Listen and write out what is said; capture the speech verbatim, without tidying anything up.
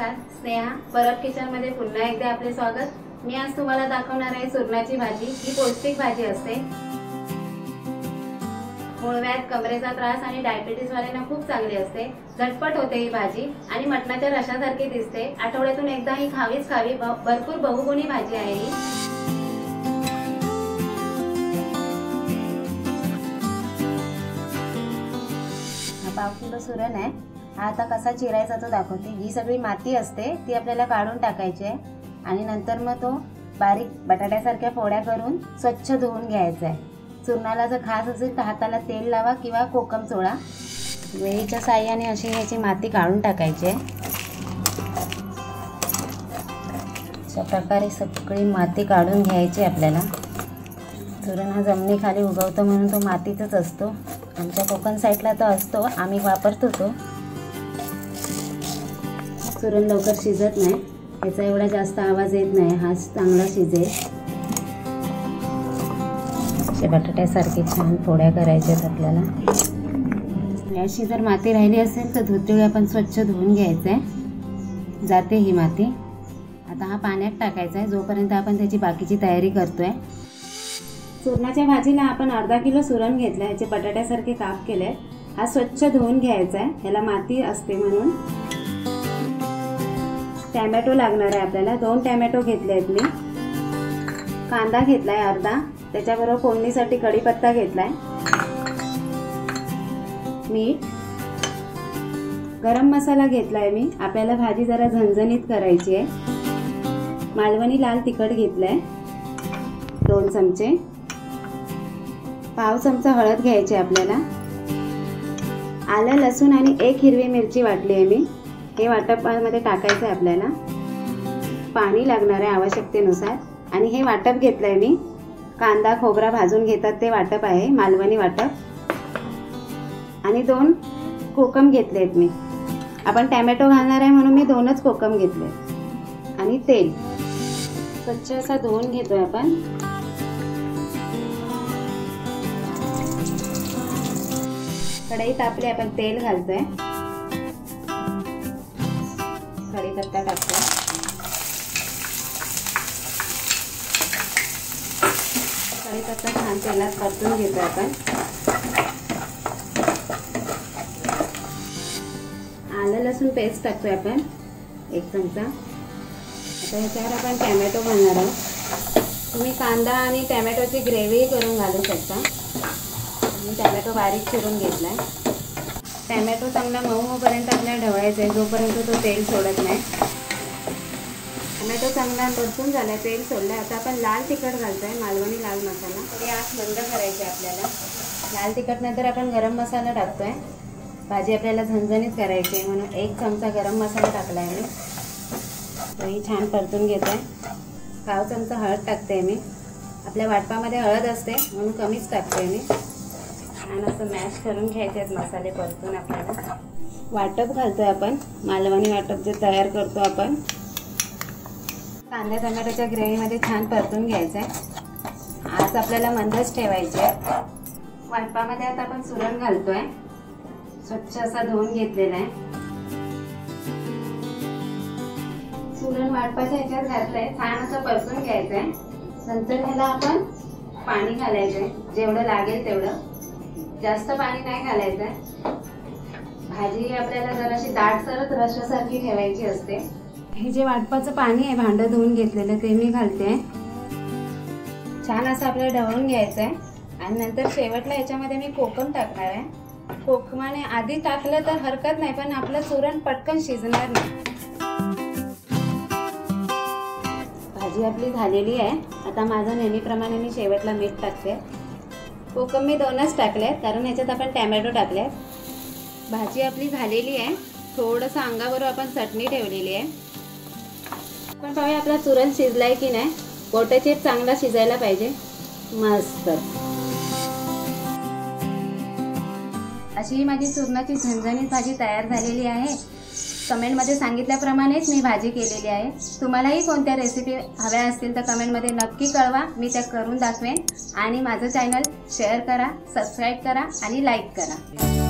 नमस्कार, स्नेहा परब किचनमध्ये पुन्हा एकदा आपले स्वागत। मी आज तुम्हाला दाखवणार आहे सुरणाची भाजी। ही पौष्टिक भाजी असते। मूळव्याध, कमरेचा त्रास आणि डायबिटीज वाल्यांना खूप चांगली असते। झटपट होते ही भाजी आणि मटणाच्या रशासारखी दिसते। आठवड्यातून एकदा ही खावीच खावी। भरपूर बहुगुणी भाजी आहे ही। पाव किलो सुरण आहे। हा आता कसा चिरायचा तो दाखवते। ही सगळी माती असते ती आपल्याला काढून टाकायची आहे आणि नंतर मग तो बारीक बटाट्यासारख्या फोड्या करून स्वच्छ धुवून घ्यायचा आहे। चूरणाला जर खास असेल तर हाताला तेल लावा किंवा कोकम चोळा। वेळीच्या साह्याने अशी ह्याची माती काढून टाकायची आहे। अशा प्रकारे सगळी माती काढून घ्यायची आपल्याला। सुरण हा जमिनीखाली उगवतो म्हणून तो मातीतच असतो। आमच्या कोकण साईडला तो असतो, आम्ही वापरतो तो। सुरण लवकर शिजत नाही, याचा एवढा जास्त आवाज येत नाही। हा चांगला शिजेल। असे बटाट्यासारखे छान फोड्या करायच्यात आपल्याला। याशी जर माती राहिली असेल तर धुतळी आपण स्वच्छ धुवून घ्यायचं आहे, जाते ही माती। आता हा पाण्यात टाकायचा आहे जोपर्यंत आपण त्याची बाकीची तयारी करतोय। सुरणाच्या भाजीला आपण अर्धा किलो सुरण घेतलं, याचे बटाट्यासारखे काप केले। हा स्वच्छ धुवून घ्यायचा आहे, याला माती असते म्हणून। टॅमॅटो लागणार आहे आपल्याला। दोन टॅमॅटो घेतले आहेत मी। कांदा घेतलाय अर्धा, त्याच्याबरोबर फोडणीसाठी कढीपत्ता घेतलाय। मीठ, गरम मसाला घेतलाय मी। आपल्याला भाजी जरा झणझणीत करायची आहे। मालवणी लाल तिखट घेतलाय दोन चमचे। पाव चमचा हळद घ्यायची आपल्याला। आलं, लसूण आणि एक हिरवी मिरची वाटली आहे मी। हे वाटपामध्ये टाकायचं आहे आपल्याला। पाणी लागणार आहे आवश्यकतेनुसार। आणि हे वाटप घेतलंय मी। कांदा खोबरा भाजून घेतात ते वाटप आहे, मालवणी वाटप। आणि दोन कोकम घेतलेत मी। आपण टॅमॅटो घालणार आहे म्हणून मी दोनच कोकम घेतले। आणि तेल स्वच्छ असा धुवून घेतोय आपण। कढई तापली, आपण तेल घालतोय। कढीपत्ता टाकतोय। कढीपत्ता छान तेलात परतून घेतोय आपण। आलं लसूण पेस्ट टाकतोय आपण एक चमचा। आता ह्याच्यावर आपण टॅमॅटो घालणार आहोत। तुम्ही कांदा आणि टॅमॅटोची ग्रेव्ही करून घालू शकता। मी टॅमॅटो बारीक चिरून घेतलाय। टॅमॅटो चांगला मऊ होईपर्यंत आपल्याला ढवळायचा आहे, जोपर्यंत तो तेल सोडत नाही। टॅमॅटो चांगला परतून झाला, तेल सोडलं। आता आपण लाल तिखट घालतोय, मालवणी लाल मसाला। थोडी आग बंद करायची आपल्याला। लाल तिखट नंतर आपण गरम मसाला टाकतोय। भाजी आपल्याला झणझणीत करायची आहे म्हणून एक चमचा गरम मसाला टाकलाय मी। तोही छान परतून घेतोय। पाव चमचा हळद टाकते मी। आपल्या वाटपामध्ये हळद असते म्हणून कमीच टाकते मी। छान असं मॅश करून घ्यायचे आहेत मसाले परतून आपल्याला। वाटप घालतोय आपण, मालवणी वाटप जे तयार करतो आपण। कांदा टोमॅटोच्या ग्रेव्हीमध्ये छान परतून घ्यायचं आहे। आज आपल्याला मंदच ठेवायचे आहे। वाटपामध्ये आता आपण सुरण घालतोय, स्वच्छ असा धुवून घेतलेला आहे। सुरण वाटपाच्या ह्याच्यात घातलंय, छान असं परतून घ्यायचं आहे। नंतर ह्याला आपण पाणी घालायचंय, जेवढं लागेल तेवढं। जास्त पाणी नाही घालायचं। भाजी आपल्याला जराशी दाटसरच रश्श्यासारखी ठेवायची असते। हे जे वाटपाचं पाणी आहे भांडं धुवून घेतलेलं ते मी घालते। छान असं आपल्याला ढवळून घ्यायचं आहे। आणि नंतर शेवटला याच्यामध्ये मी कोकम टाकणार आहे। कोकमाने आधी टाकलं तर हरकत नाही, पण आपलं सुरण पटकन शिजणार नाही। भाजी आपली झालेली आहे। आता माझं नेहमीप्रमाणे मी शेवटला मीठ टाकते। कोकम मी दोनच टाकले कारण याच्यात आपण टॅमॅटो टाकले। भाजी आपली झालेली आहे। थोडंसं अंगावर आपण चटणी ठेवलेली आहे। पण पाहूया आपला सुरण शिजलाय की नाही। पोटॅटो चांगला शिजायला पाहिजे। मस्त अशी माझी सुरणाची झणझणीत भाजी तयार झालेली आहे। कमेंटमध्ये सांगितल्याप्रमाणेच मी भाजी केलेली आहे। तुम्हालाही कोणत्या रेसिपी हव्या असतील तर कमेंटमध्ये नक्की कळवा, मी त्या करून दाखवेन। आणि माझं चॅनल शेअर करा, सबस्क्राईब करा आणि लाईक करा।